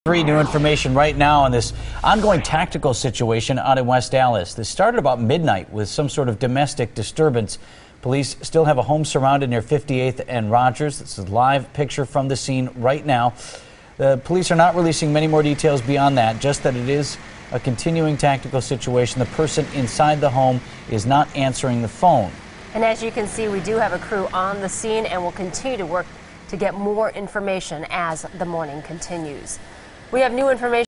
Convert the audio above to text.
New information right now on this ongoing tactical situation out in West Allis. This started about midnight with some sort of domestic disturbance. Police still have a home surrounded near 58th and Rogers. This is a live picture from the scene right now. The police are not releasing many more details beyond that, just that it is a continuing tactical situation. The person inside the home is not answering the phone. And as you can see, we do have a crew on the scene and will continue to work to get more information as the morning continues. We have new information.